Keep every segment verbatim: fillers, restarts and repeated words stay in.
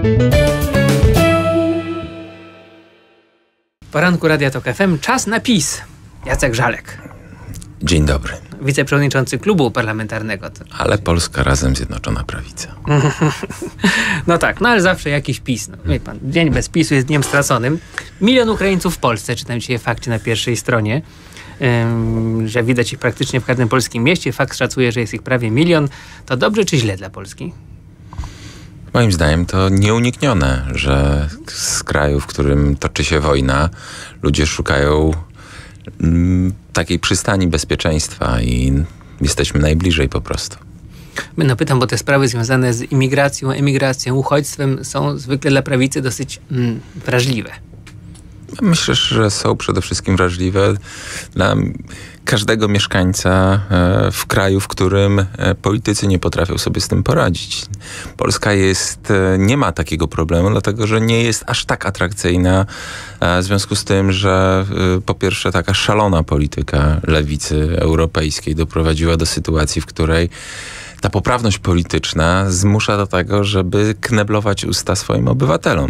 Poranku Radia Tok F M. Czas na PiS. Jacek Żalek. Dzień dobry. Wiceprzewodniczący klubu parlamentarnego. Ale Polska Razem Zjednoczona Prawica. No tak, no ale zawsze jakiś PiS. No, wie pan, dzień bez PiSu jest dniem straconym. Milion Ukraińców w Polsce, czytam dzisiaj w fakcie na pierwszej stronie, ym, że widać ich praktycznie w każdym polskim mieście. Fakt szacuje, że jest ich prawie milion. To dobrze czy źle dla Polski? Moim zdaniem to nieuniknione, że z kraju, w którym toczy się wojna, ludzie szukają mm, takiej przystani bezpieczeństwa i jesteśmy najbliżej po prostu. No pytam, bo te sprawy związane z imigracją, emigracją, uchodźstwem są zwykle dla prawicy dosyć mm, wrażliwe. Myślę, że są przede wszystkim wrażliwe dla każdego mieszkańca w kraju, w którym politycy nie potrafią sobie z tym poradzić. Polska jest, nie ma takiego problemu, dlatego że nie jest aż tak atrakcyjna, w związku z tym, że po pierwsze taka szalona polityka lewicy europejskiej doprowadziła do sytuacji, w której ta poprawność polityczna zmusza do tego, żeby kneblować usta swoim obywatelom.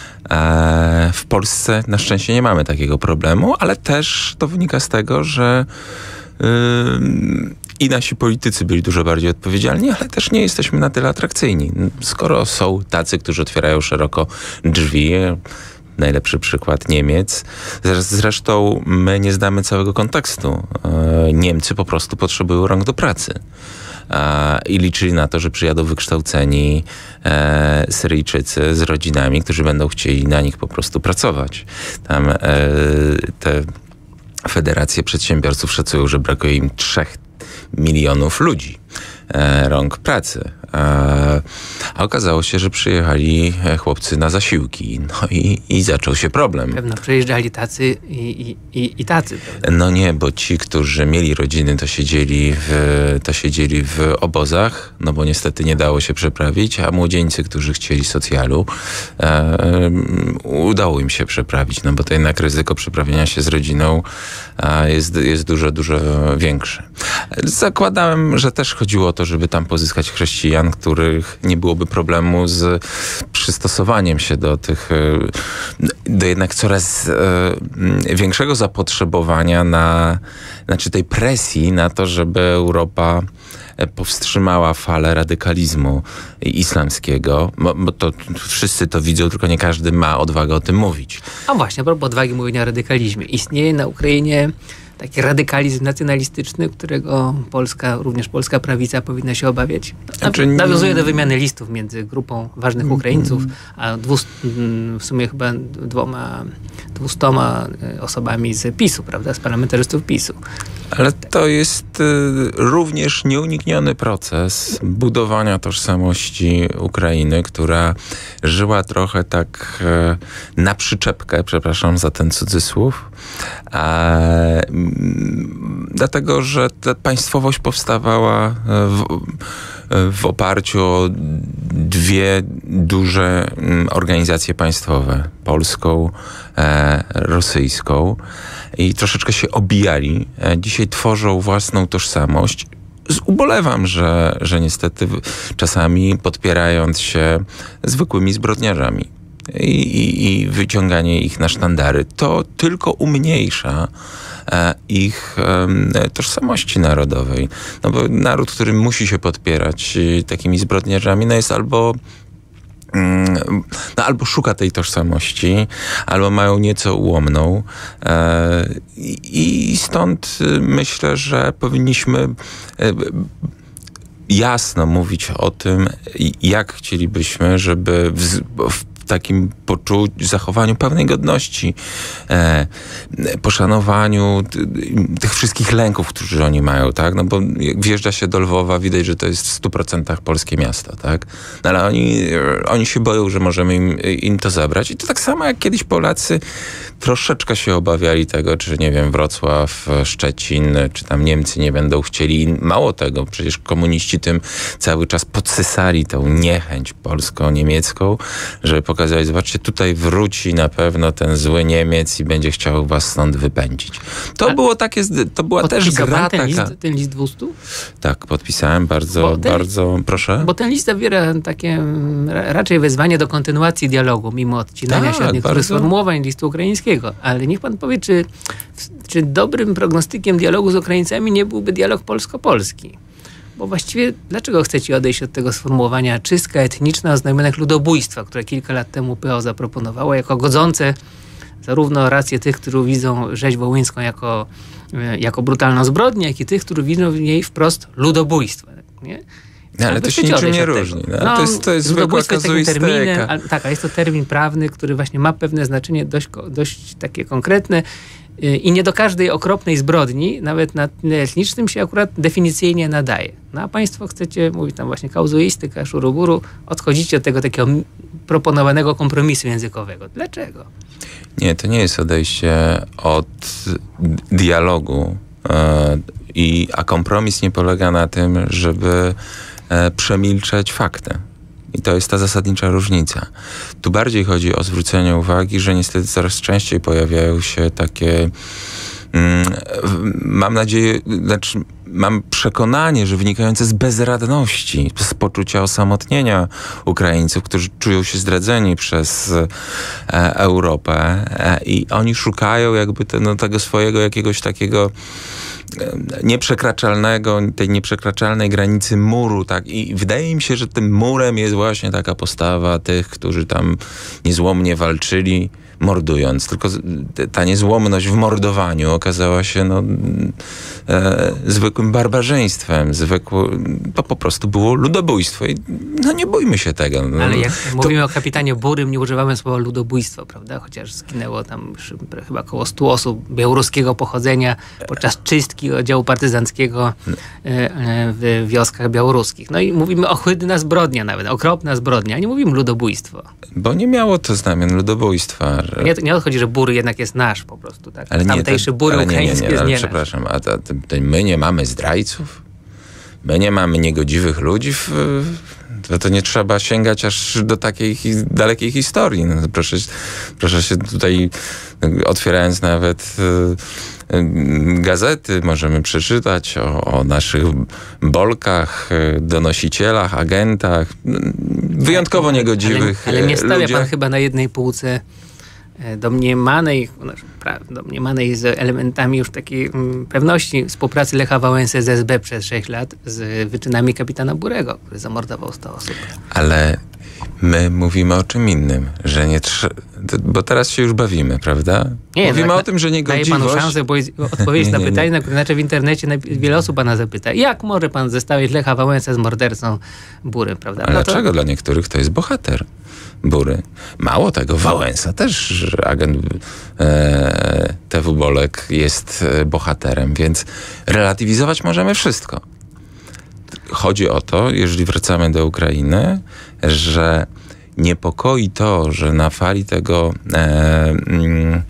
W Polsce na szczęście nie mamy takiego problemu, ale też to wynika z tego, że yy, i nasi politycy byli dużo bardziej odpowiedzialni, ale też nie jesteśmy na tyle atrakcyjni. Skoro są tacy, którzy otwierają szeroko drzwi, najlepszy przykład Niemiec. Zresztą my nie znamy całego kontekstu. Niemcy po prostu potrzebują rąk do pracy. I liczyli na to, że przyjadą wykształceni e, Syryjczycy z rodzinami, którzy będą chcieli na nich po prostu pracować. Tam e, te federacje przedsiębiorców szacują, że brakuje im trzech milionów ludzi, e, rąk pracy. A, a okazało się, że przyjechali chłopcy na zasiłki. No i, i zaczął się problem. Pewno przyjeżdżali tacy i, i, i, i tacy. Prawda? No nie, bo ci, którzy mieli rodziny, to siedzieli, w, to siedzieli w obozach, no bo niestety nie dało się przeprawić, a młodzieńcy, którzy chcieli socjalu, e, udało im się przeprawić, no bo to jednak ryzyko przeprawienia się z rodziną e, jest, jest dużo, dużo większe. Zakładałem, że też chodziło o to, żeby tam pozyskać chrześcijan, których nie byłoby problemu z przystosowaniem się do tych, do jednak coraz większego zapotrzebowania na, znaczy tej presji na to, żeby Europa powstrzymała falę radykalizmu islamskiego, bo, bo to wszyscy to widzą, tylko nie każdy ma odwagę o tym mówić. A właśnie, a propos odwagi mówienia o radykalizmie. Istnieje na Ukrainie taki radykalizm nacjonalistyczny, którego Polska, również polska prawica powinna się obawiać. Znaczy, nawiązuje do wymiany listów między grupą ważnych Ukraińców, a dwust, w sumie chyba dwoma, dwustoma osobami z PiSu, prawda, z parlamentarzystów PiSu. Ale to jest y, również nieunikniony proces budowania tożsamości Ukrainy, która żyła trochę tak y, na przyczepkę, przepraszam za ten cudzysłów, a, y, dlatego, że ta państwowość powstawała w, w oparciu o dwie duże organizacje państwowe, polską, e, rosyjską, i troszeczkę się obijali. E, dzisiaj tworzą własną tożsamość. Ubolewam, że, że niestety czasami podpierając się zwykłymi zbrodniarzami i, i, i wyciąganie ich na sztandary, to tylko umniejsza e, ich e, tożsamości narodowej. No bo naród, który musi się podpierać e, takimi zbrodniarzami, no jest albo no albo szuka tej tożsamości, albo mają nieco ułomną. E, i, I stąd myślę, że powinniśmy e, jasno mówić o tym, jak chcielibyśmy, żeby w, w takim poczuciu, zachowaniu pełnej godności, e, poszanowaniu t, tych wszystkich lęków, które oni mają, tak? No bo jak wjeżdża się do Lwowa, widać, że to jest w stu procentach polskie miasto, tak? No ale oni, oni się boją, że możemy im, im to zabrać. I to tak samo jak kiedyś Polacy troszeczkę się obawiali tego, czy nie wiem, Wrocław, Szczecin, czy tam Niemcy nie będą chcieli. Mało tego, przecież komuniści tym cały czas podsysali tą niechęć polsko-niemiecką, żeby pokazać, pokazali, zobaczcie, tutaj wróci na pewno ten zły Niemiec i będzie chciał was stąd wypędzić. To A było takie, to była też gra ten taka... List, ten list dwustu? Tak, podpisałem bardzo, ten, bardzo, proszę. Bo ten list zawiera takie raczej wezwanie do kontynuacji dialogu, mimo odcinania tak, się od niektórych bardzo... sformułowań listu ukraińskiego. Ale niech pan powie, czy, czy dobrym prognostykiem dialogu z Ukraińcami nie byłby dialog polsko-polski? Bo właściwie dlaczego chcecie odejść od tego sformułowania czystka etniczna o znamionach ludobójstwa, które kilka lat temu P O zaproponowało jako godzące zarówno rację tych, którzy widzą rzeź wołyńską jako, jako brutalną zbrodnię, jak i tych, którzy widzą w niej wprost ludobójstwo. Nie? No, ale to się niczym nie różni. No, no, to jest, to jest zwykła kazuistyka. A, tak, a jest to termin prawny, który właśnie ma pewne znaczenie dość, dość takie konkretne i nie do każdej okropnej zbrodni, nawet na tle etnicznym, się akurat definicyjnie nadaje. No a państwo chcecie mówić tam właśnie kauzuistyka, szuruburu, odchodzicie od tego takiego proponowanego kompromisu językowego. Dlaczego? Nie, to nie jest odejście od dialogu, e, i, a kompromis nie polega na tym, żeby e, przemilczeć fakty. I to jest ta zasadnicza różnica. Tu bardziej chodzi o zwrócenie uwagi, że niestety coraz częściej pojawiają się takie, mm, mam nadzieję, znaczy mam przekonanie, że wynikające z bezradności, z poczucia osamotnienia Ukraińców, którzy czują się zdradzeni przez e, Europę e, i oni szukają jakby te, no, tego swojego jakiegoś takiego nieprzekraczalnego, tej nieprzekraczalnej granicy muru, tak? I wydaje mi się, że tym murem jest właśnie taka postawa tych, którzy tam niezłomnie walczyli, mordując. Tylko ta niezłomność w mordowaniu okazała się no, e, zwykłym barbarzyństwem. Zwykły, to po prostu było ludobójstwo. I no nie bójmy się tego. No, ale jak to... mówimy o kapitanie Burym, nie używamy słowa ludobójstwo, prawda? Chociaż zginęło tam chyba około stu osób białoruskiego pochodzenia podczas czystki oddziału partyzanckiego w wioskach białoruskich. No i mówimy ohydna zbrodnia nawet, okropna zbrodnia, nie mówimy ludobójstwo. Bo nie miało to znamion ludobójstwa. Że... Nie, nie odchodzi, że Bury jednak jest nasz po prostu, tak? Ale tamtejszy Bury ale ukraiński nie, nie, nie, jest ale nie przepraszam, a to, to, to my nie mamy zdrajców? My nie mamy niegodziwych ludzi? W, to, to nie trzeba sięgać aż do takiej hi, dalekiej historii. No, proszę, proszę się tutaj, otwierając nawet y, y, gazety, możemy przeczytać o, o naszych bolkach, donosicielach, agentach, wyjątkowo niegodziwych Ale, ale nie stawia ludziach. pan chyba na jednej półce domniemanej, domniemanej z elementami już takiej mm, pewności współpracy Lecha Wałęsy z S B przez sześć lat z wyczynami kapitana Burego, który zamordował sto osób. Ale my mówimy o czym innym, że nie trzeba, bo teraz się już bawimy, prawda? Nie, mówimy tak, o tym, że niegodziwość... Daję panu szansę bo odpowiedzieć nie, nie, na pytanie, nie. na które inaczej w internecie wiele osób pana zapyta. Jak może pan zestawić Lecha Wałęsę z mordercą Burym, prawda? Ale no to... dlaczego dla niektórych to jest bohater Bury? Mało tego, Wałęsa też, agent e, T W Bolek jest bohaterem, więc relatywizować możemy wszystko. Chodzi o to, jeżeli wracamy do Ukrainy, że niepokoi to, że na fali tego e, mm,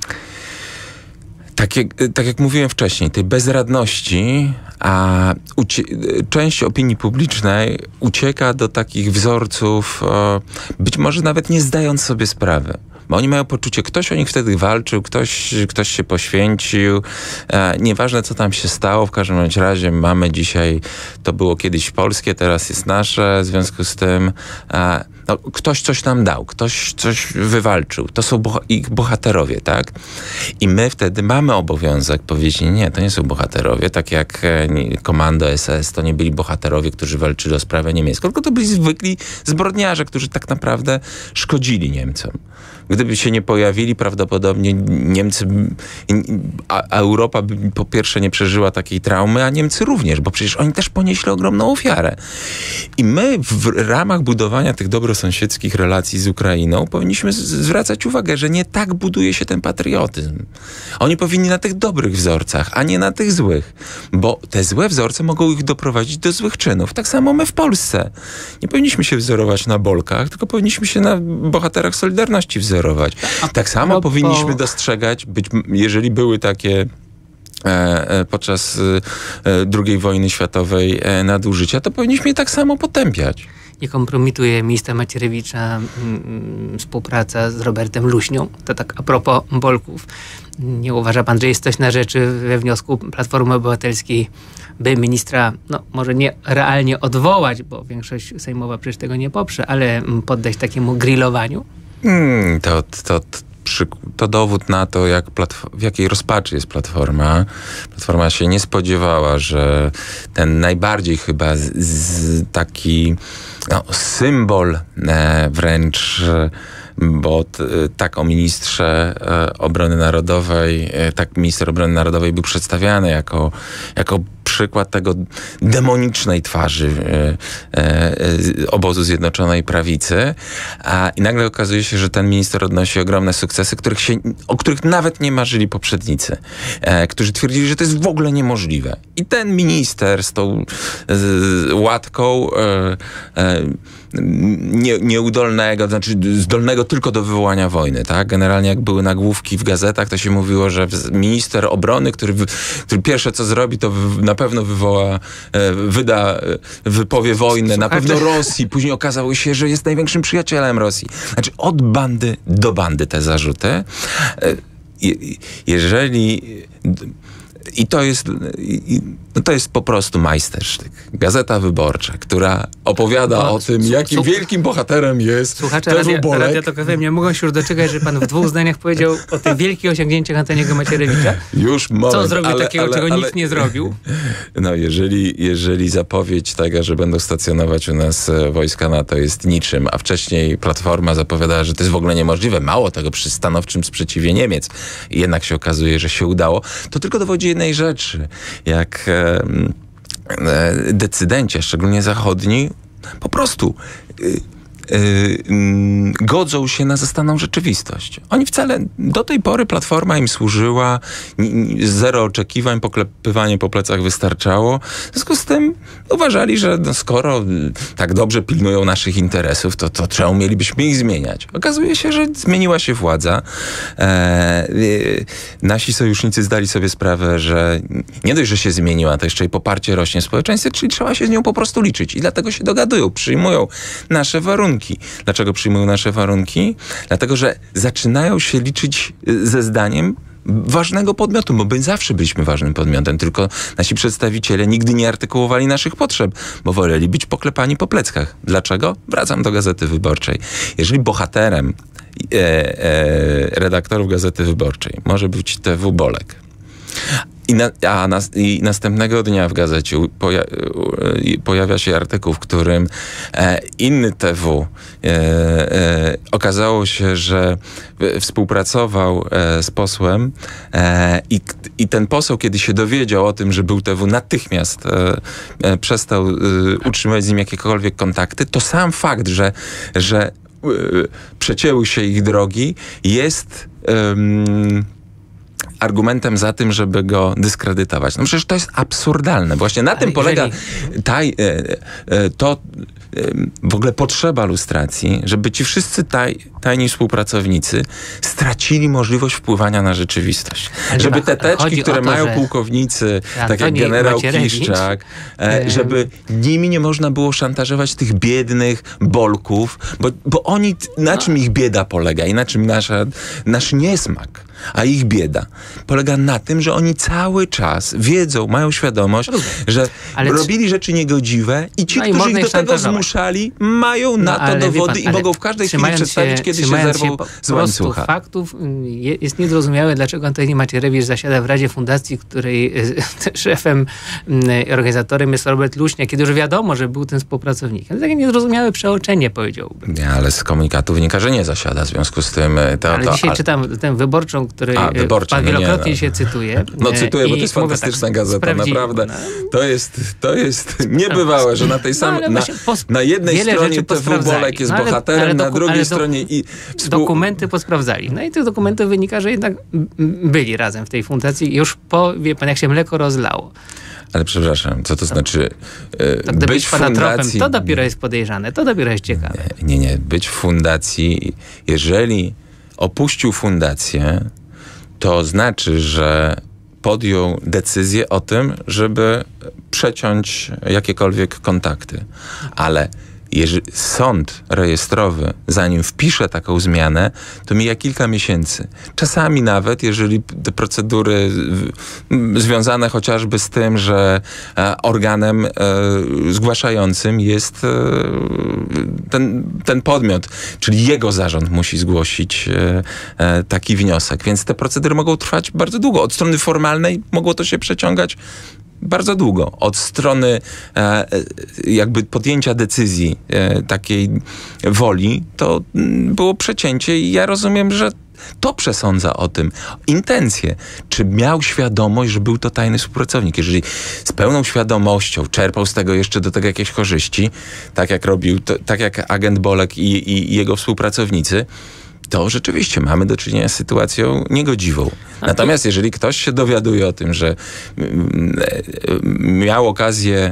tak, jak, tak jak mówiłem wcześniej, tej bezradności, a ucie- część opinii publicznej ucieka do takich wzorców, e, być może nawet nie zdając sobie sprawy. Bo oni mają poczucie, ktoś o nich wtedy walczył, ktoś, ktoś się poświęcił. E, nieważne, co tam się stało, w każdym bądź razie mamy dzisiaj, to było kiedyś polskie, teraz jest nasze, w związku z tym e, no, ktoś coś nam dał, ktoś coś wywalczył. To są boha- ich bohaterowie, tak? I my wtedy mamy obowiązek powiedzieć, nie, to nie są bohaterowie, tak jak e, komando S S, to nie byli bohaterowie, którzy walczyli o sprawę niemiecką, tylko to byli zwykli zbrodniarze, którzy tak naprawdę szkodzili Niemcom. Gdyby się nie pojawili, prawdopodobnie Niemcy, a, a Europa by po pierwsze nie przeżyła takiej traumy, a Niemcy również, bo przecież oni też ponieśli ogromną ofiarę. I my w ramach budowania tych dobrosąsiedzkich relacji z Ukrainą powinniśmy z- zwracać uwagę, że nie tak buduje się ten patriotyzm. Oni powinni na tych dobrych wzorcach, a nie na tych złych, bo te złe wzorce mogą ich doprowadzić do złych czynów. Tak samo my w Polsce. Nie powinniśmy się wzorować na Bolkach, tylko powinniśmy się na bohaterach Solidarności wzorować. Tak samo no, powinniśmy bo... dostrzegać, być, jeżeli były takie e, e, podczas e, drugiej wojny światowej e, nadużycia, to powinniśmy je tak samo potępiać. nie kompromituje ministra Macierewicza mm, współpraca z Robertem Luźnią? To tak a propos Bolków. Nie uważa pan, że jest coś na rzeczy we wniosku Platformy Obywatelskiej, by ministra, no może nie realnie odwołać, bo większość sejmowa przecież tego nie poprze, ale poddać takiemu grillowaniu? Hmm, to, to, to, to dowód na to, jak w jakiej rozpaczy jest Platforma. Platforma się nie spodziewała, że ten najbardziej chyba z, z taki no, symbol e, wręcz e, bo t, tak o ministrze e, obrony narodowej, e, tak minister obrony narodowej był przedstawiany jako, jako przykład tego demonicznej twarzy e, e, obozu Zjednoczonej Prawicy. A, I nagle okazuje się, że ten minister odnosi ogromne sukcesy, których się, o których nawet nie marzyli poprzednicy, e, którzy twierdzili, że to jest w ogóle niemożliwe. I ten minister z tą z, łatką e, e, nie, nieudolnego, znaczy zdolnego tylko do wywołania wojny, tak? Generalnie jak były nagłówki w gazetach, to się mówiło, że minister obrony, który, który pierwsze co zrobi, to na pewno wywoła, wyda, wypowie wojnę, na pewno Rosji. Później okazało się, że jest największym przyjacielem Rosji. Znaczy od bandy do bandy te zarzuty. Jeżeli... I to jest, i, no to jest po prostu majstersztyk. Gazeta Wyborcza, która opowiada no, o tym, jakim wielkim bohaterem jest Słuchacze Radia, Radia Tok F M nie mogą się już doczekać, że pan w dwóch zdaniach powiedział o tych wielkich osiągnięciach Antoniego Macierewicza. Już moment, Co zrobił ale, takiego, ale, czego ale, nikt nie zrobił? No jeżeli, jeżeli zapowiedź tego, że będą stacjonować u nas wojska NATO jest niczym, a wcześniej Platforma zapowiadała, że to jest w ogóle niemożliwe, mało tego przy stanowczym sprzeciwie Niemiec, i jednak się okazuje, że się udało, to tylko dowodzi jednej rzeczy. Jak e, e, decydenci, szczególnie zachodni, po prostu e, e, godzą się na zastaną rzeczywistość. Oni wcale, do tej pory Platforma im służyła, zero oczekiwań, poklepywanie po plecach wystarczało. W związku z tym uważali, że no, skoro tak dobrze pilnują naszych interesów, to, to czemu mielibyśmy ich zmieniać? Okazuje się, że zmieniła się władza. E, e, nasi sojusznicy zdali sobie sprawę, że nie dość, że się zmieniła, to jeszcze i poparcie rośnie w społeczeństwie, czyli trzeba się z nią po prostu liczyć. I dlatego się dogadują, przyjmują nasze warunki. Dlaczego przyjmują nasze warunki? Dlatego, że zaczynają się liczyć ze zdaniem ważnego podmiotu, bo my zawsze byliśmy ważnym podmiotem, tylko nasi przedstawiciele nigdy nie artykułowali naszych potrzeb, bo woleli być poklepani po pleckach. Dlaczego? Wracam do Gazety Wyborczej. Jeżeli bohaterem e, e, redaktorów Gazety Wyborczej może być T W Bolek, I, na, a nas, I następnego dnia w gazecie poja, pojawia się artykuł, w którym e, inny T W e, e, okazało się, że współpracował e, z posłem e, i, i ten poseł, kiedy się dowiedział o tym, że był T W, natychmiast e, e, przestał e, utrzymywać z nim jakiekolwiek kontakty. To sam fakt, że, że e, przecięły się ich drogi, jest... E, argumentem za tym, żeby go dyskredytować. No przecież to jest absurdalne. Właśnie na tym polega taj, to w ogóle potrzeba lustracji, żeby ci wszyscy taj, tajni współpracownicy stracili możliwość wpływania na rzeczywistość. Ale żeby te teczki, które to, mają pułkownicy, tak jak generał Kiszczak, e, żeby nimi nie można było szantażować tych biednych Bolków, bo, bo oni, na czym ich bieda polega i na czym nasza, nasz niesmak, a ich bieda polega na tym, że oni cały czas wiedzą, mają świadomość, Rozumiem. że Ale robili c... rzeczy niegodziwe i ci, no którzy ich do tego zmuszali, mają no, na to dowody pan, i mogą w każdej chwili przedstawić, się, kiedy się zerwą się z łańcucha. Faktów jest niezrozumiałe, dlaczego Antoni Macierewicz zasiada w Radzie Fundacji, której szefem i organizatorem jest Robert Luźnia, kiedy już wiadomo, że był ten współpracownikiem. To takie niezrozumiałe przeoczenie, powiedziałbym. Nie, ale z komunikatu wynika, że nie zasiada. W związku z tym... To, ale to, dzisiaj a... czytam tę wyborczą, której A, wyborczy, pan wielokrotnie no nie, no. się cytuje. No cytuję, bo to jest fantastyczna tak, gazeta, sprawdzi... naprawdę. No. To jest, to jest niebywałe, że na tej samej, no, na, pos... na jednej stronie T W Bolek jest no, ale, bohaterem, ale doku... na drugiej stronie i... Współ... Dokumenty posprawdzali. No i z tych dokumentów wynika, że jednak byli razem w tej fundacji już po, wie pan, jak się mleko rozlało. Ale przepraszam, co to znaczy e, to być w fundacji... Tropem, to dopiero jest podejrzane, to dopiero jest ciekawe. Nie, nie, być w fundacji, jeżeli opuścił fundację, to znaczy, że podjął decyzję o tym, żeby przeciąć jakiekolwiek kontakty. Ale Jeżeli sąd rejestrowy, zanim wpisze taką zmianę, to mija kilka miesięcy. Czasami nawet, jeżeli te procedury związane chociażby z tym, że organem zgłaszającym jest ten, ten podmiot, czyli jego zarząd musi zgłosić taki wniosek. Więc te procedury mogą trwać bardzo długo. Od strony formalnej mogło to się przeciągać bardzo długo. Od strony e, jakby podjęcia decyzji e, takiej woli, to m, było przecięcie i ja rozumiem, że to przesądza o tym. Intencje. Czy miał świadomość, że był to tajny współpracownik? Jeżeli z pełną świadomością czerpał z tego jeszcze do tego jakieś korzyści, tak jak robił, to, tak jak agent Bolek i, i, i jego współpracownicy, to rzeczywiście mamy do czynienia z sytuacją niegodziwą. Natomiast jeżeli ktoś się dowiaduje o tym, że miał okazję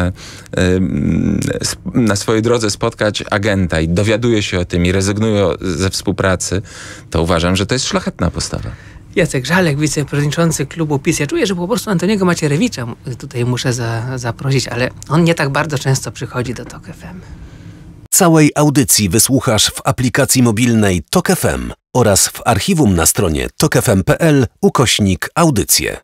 na swojej drodze spotkać agenta i dowiaduje się o tym i rezygnuje ze współpracy, to uważam, że to jest szlachetna postawa. Jacek Żalek, wiceprzewodniczący klubu PiS. Ja czuję, że po prostu Antoniego Macierewicza tutaj muszę za, zaprosić, ale on nie tak bardzo często przychodzi do Tok F M. Całej audycji wysłuchasz w aplikacji mobilnej Tok F M oraz w archiwum na stronie tok f m kropka p l ukośnik audycje.